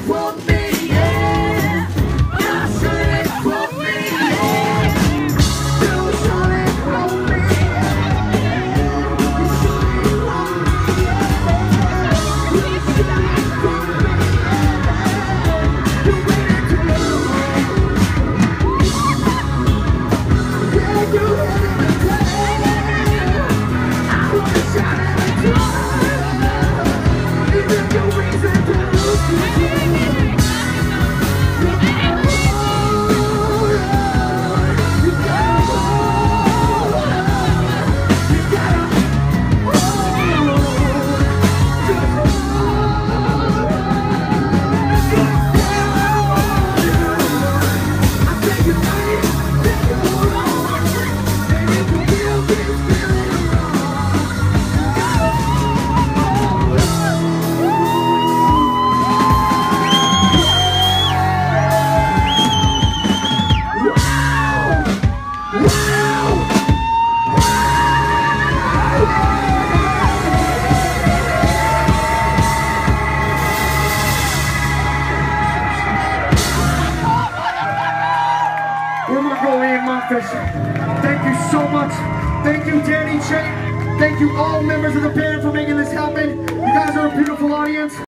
for me, yeah. You shouldn't for me, yeah. You shouldn't for me, yeah. You shouldn't for me, yeah. You shouldn't for me, yeah. You waited too long. Yeah, you had it today. I wanna shout at the door. Even your reason to lose control. We're Mongolian Monkfish. Thank you so much. Thank you, Danny, Che. Thank you all members of the band for making this happen. You guys are a beautiful audience.